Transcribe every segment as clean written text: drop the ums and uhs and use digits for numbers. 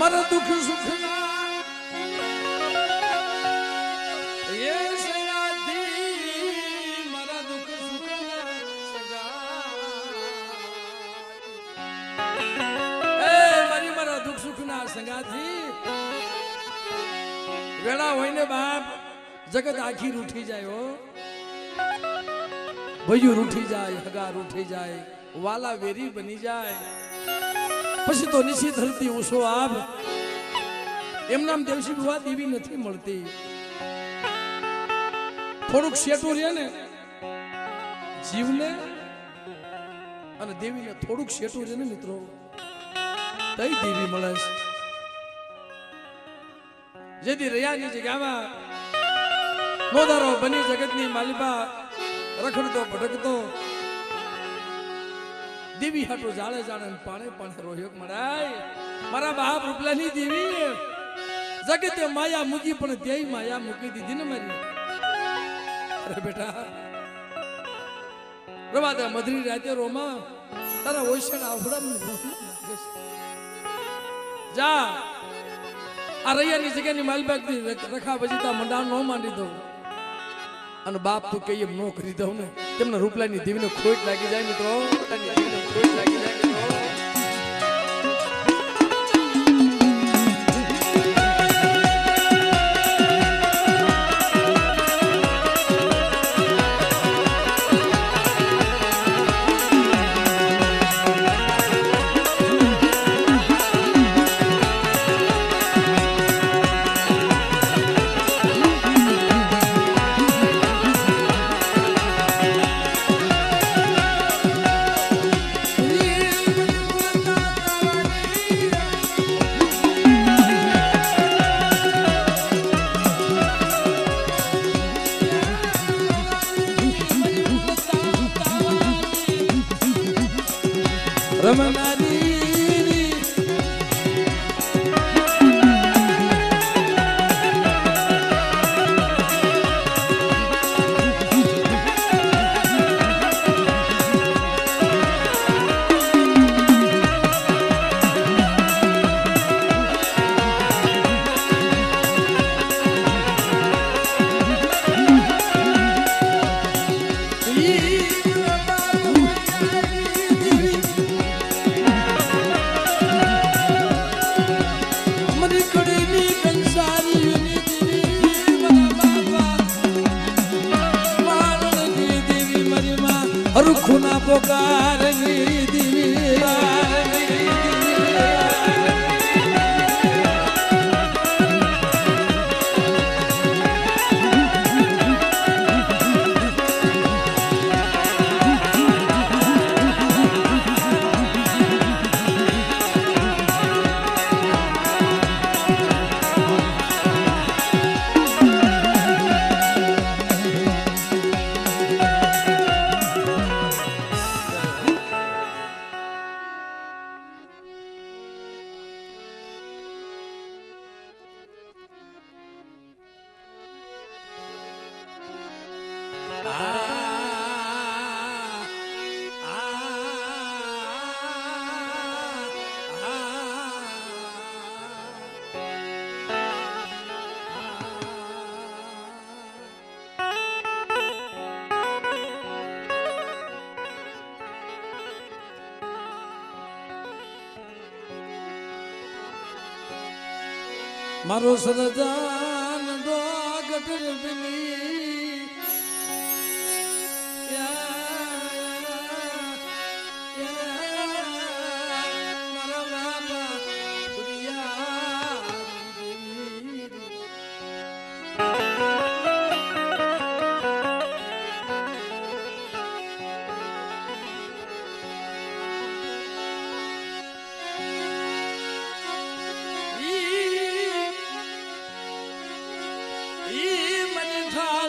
मारा दुख सुख ना ये सगाती मारा दुख सुख ना सगाती मारी मारा दुख सुख ना सगाती वेला होइने बाप जगत आखी रूठी जाए हो भयू रूठी जाए हगा रूठी जाए वाला वेरी बनी जाए પછી તો નિશી ધરતી ઉસો આપ એમ નામ દેવસી બુવા દેવી નથી મળતી થોડુંક શેટું રહે ને જીવને અને દેવીને થોડુંક શેટું રહે ને મિત્રો તઈ દેવી મળે છે જેથી રયાની જગ્યામાં મોદારો બની જગતની માલિબા રખડતો ભટકતો देवी हाटो जाले जाने पाने पाने रोह्योग मराय मारा बाप रूपलानी देवी जगते माया मुकी पण तेई माया मुकी दीदी ने मारी अरे बेटा रवा दे मधुरी राते रोमा तारा ओशन आवड़ा जा आ रैयानी जगहनी मालबाग दी रखा बजीता मंडाण नो मांडी दो અને બાપ તું કઈ એમ નો કરી દઉં ને તેમને રૂપલાની દેવીને ખોટ લાગી જાય મિત્રો ખોટ લાગી જાય મિત્રો रमनारी रुखुना पुकारनी देवी मारो सरदान दो गटर बिनी मन था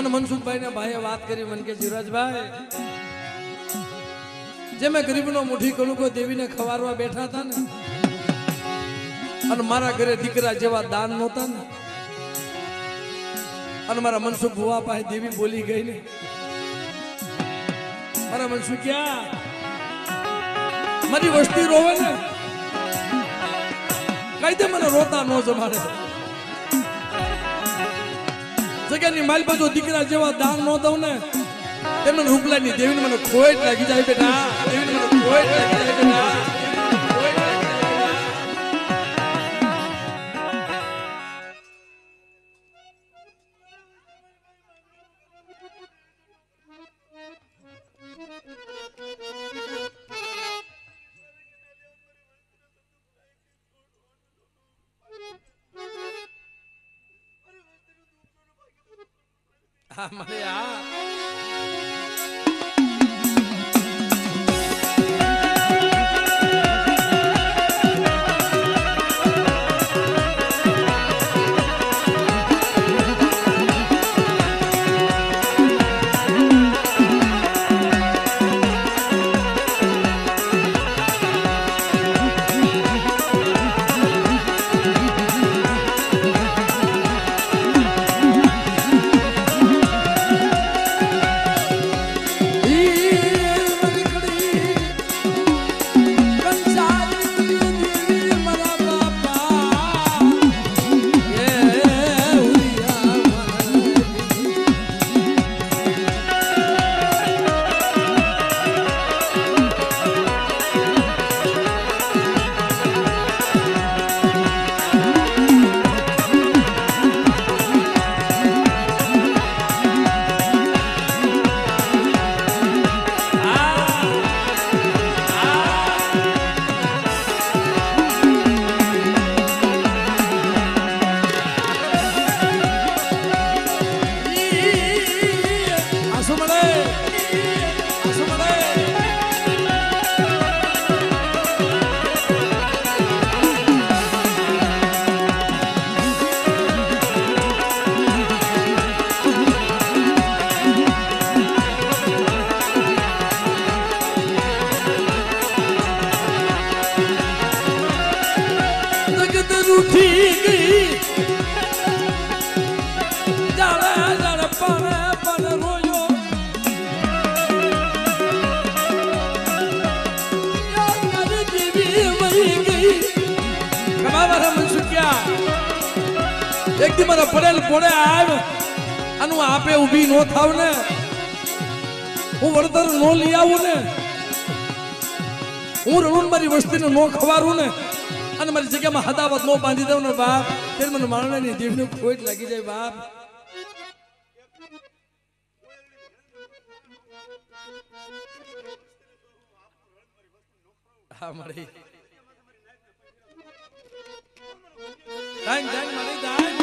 મને મનસુખભાઈ ના ભાઈએ વાત કરી મને કે જીવરાજભાઈ જે મેં ગરીબનો મુઠ્ઠી કણું કોઈ દેવીને ખવારવા બેઠા હતા ને અને મારા ઘરે દીકરા જેવા દાન નહોતા ને અને મારા મનસુખ ભુવા પાસે દેવી બોલી ગઈ ને મારા મનસુખ ક્યાં મારી વસ્તી રોવે ને કઈ દે મને રોતા નો જમાડે જગ્યાની માલ બાજુ દીકરા જેવા દાન નો દઉં ને તેમને રૂપલાની દેવીને મને ખોટ લાગી જાય બેટા દેવીને મને ખોટ લાગી જાય બેટા મને એક દી મારા પડેલ પોડે આવ અને હું આપે ઊભી નો થાવ ને હું વળતર નો લઈ આવું ને હું રણુન મારી વસ્તીને નો ખવારું ને અને મારી જગ્યામાં હદાવત નો બાંધી દઉં ને બાપ ત્યારે મને મારણાની દેવને ખોટ લાગી જાય બાપ હા મારી Dang, Mari, dang.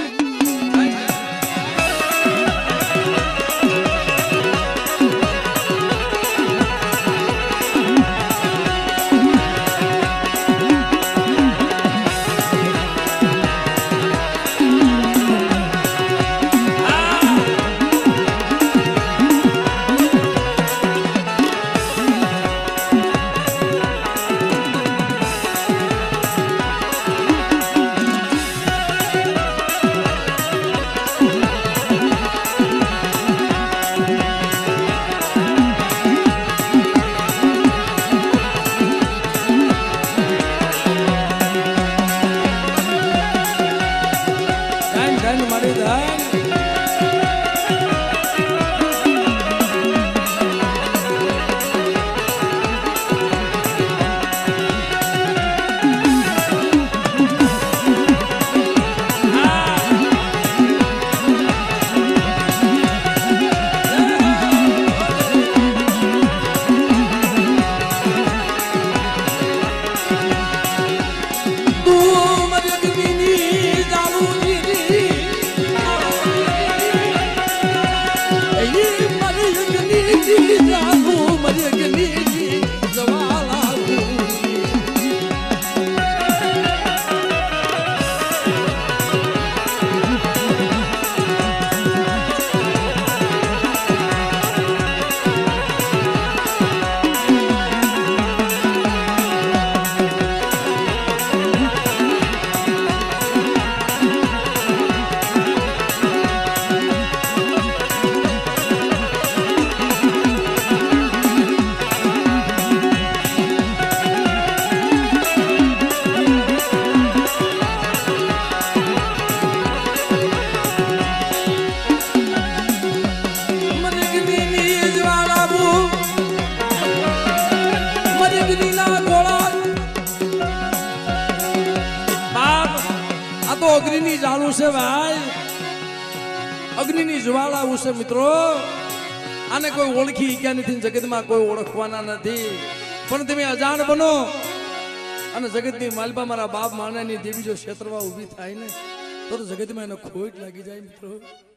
અગ્નિની જ્વાળા ઉસે મિત્રો. આને કોઈ ઓળખી ગયા નથી, જગતમાં કોઈ ઓળખવાના નથી. પણ તમે અજાણ બનો અને જગતની માલપા મારા બાપ માનાની દેવી જો ક્ષેત્રમાં ઊભી થાય ને તો જગતમાં એને ખોટ લાગી જાય મિત્રો.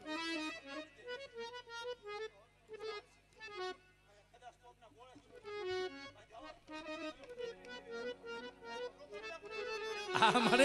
આ મારે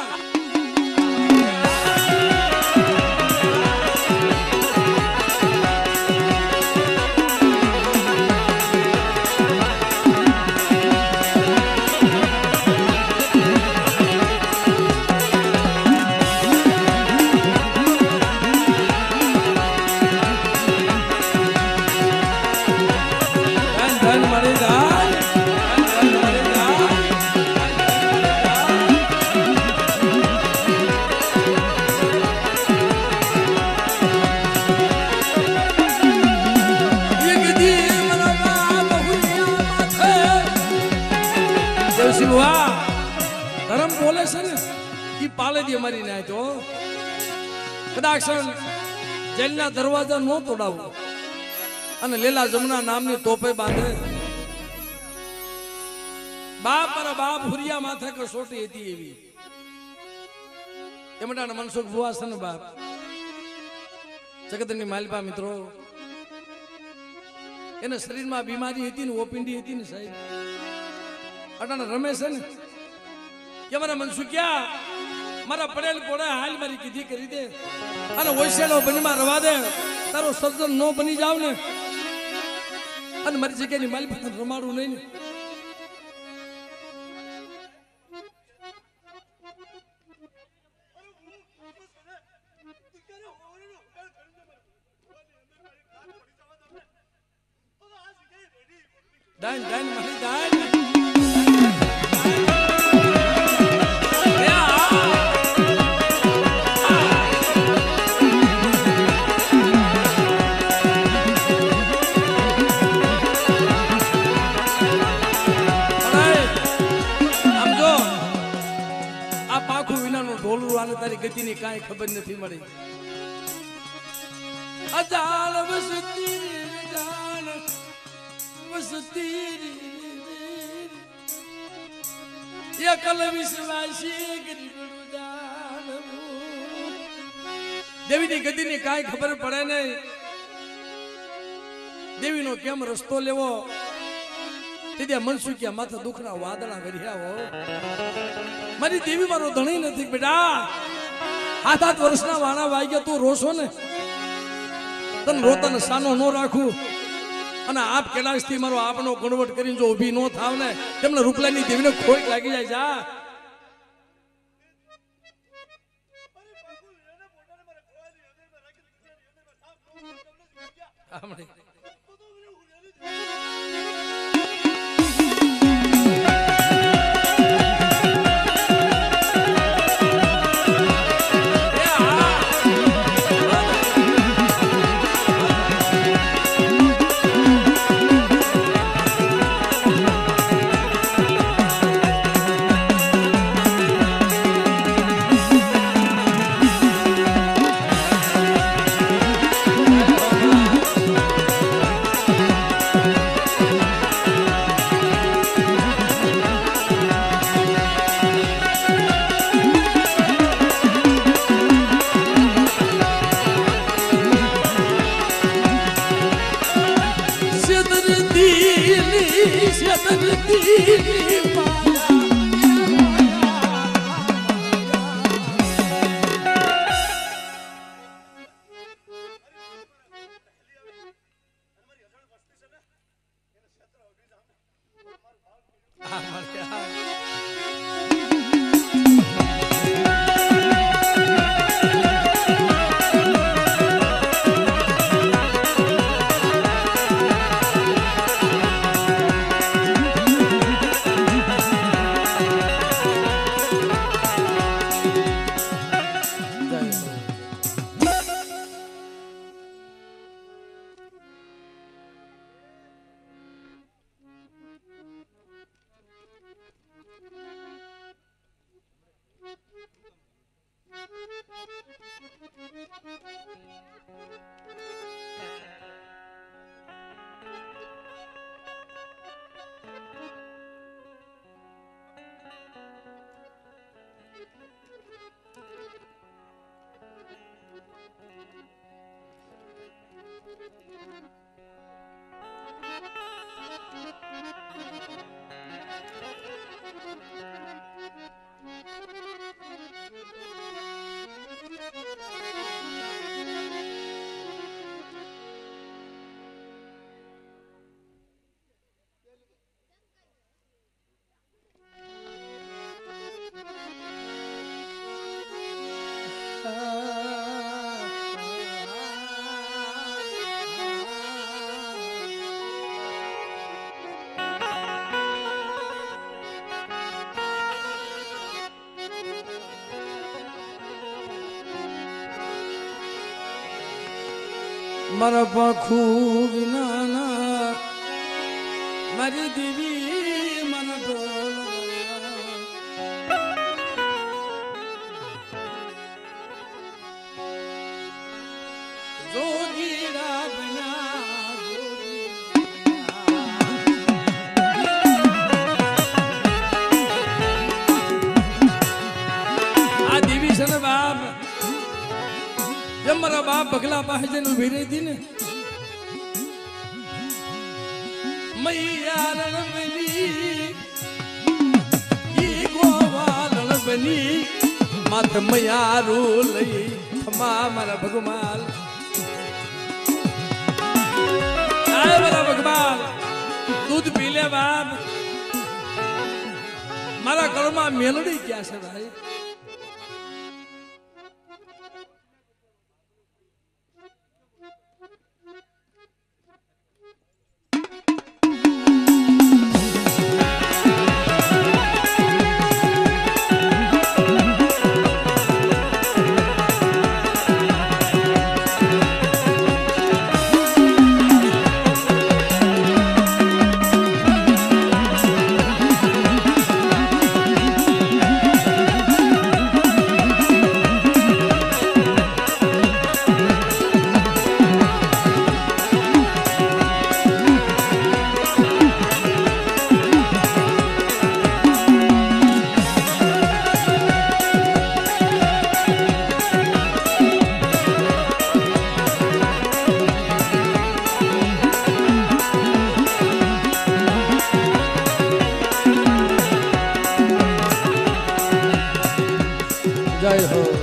ધર્મ બોલે છે ને એ પાલે દી અમારી નાય તો કદાચ જેલના દરવાજા નો તોડાવો અને લીલા જમના નામની તોપે બાંધે. બાપ મારા બાપ હુરિયા માથે કસોટી હતી એવી એમડાના મનસુખ ભુવા છે ને બાપ જગતની માલપા મિત્રો. એને શરીરમાં બીમારી હતી ને ઓપિંડી હતી ને સાહેબ અટાણે રમે છે ને કે મારા મનસુખ્યા મારા પડેલ પોડે હાલ મારી કીધી કરી દે અને વૈસેલો બનીમાં રવા દે, તારો સર્જન નો બની જાવ ને અને મારી જગ્યાની માલી પાસે રમાડું નહીં ને. દાન દાન મારી દાન તારી ગતિની કાંઈ ખબર નથી મળી. અજાણ વસતી જાણ વસતી એકલ વિશ્વાસી દેવીની ગતિની કાંઈ ખબર પડે નહીં. દેવીનો કેમ રસ્તો લેવો તે મનસુખ્યા માથા દુખના વાદળા વર્યા હો. મારી દેવી મારો ધણી નથી બેટા. 7 વર્ષના વાણા વાગ્યા તું રોશો ને તને રોતાને સાનો ન રાખું અને આપ કેલાશથી મારો આપનો કન્વર્ટ કરીને જો ઊભી ન થાવ ને તેમને રૂપલાની દેવીને ખોટ લાગી જાય જા. મારા પાખું વિનાના મારી દેવી મને ઢોલ જોગીરા બના આ દેવી છે ને બાપ जब मारा बाप बगला पास जन उभी रही थी ने मैया रणबनी गोवा रणबनी मात मैया रो लई थमा मारा भगवान आए मारा भगवान दूध पी ले बाप मारा गळમાં मेलडी क्या છે भाई जय हो।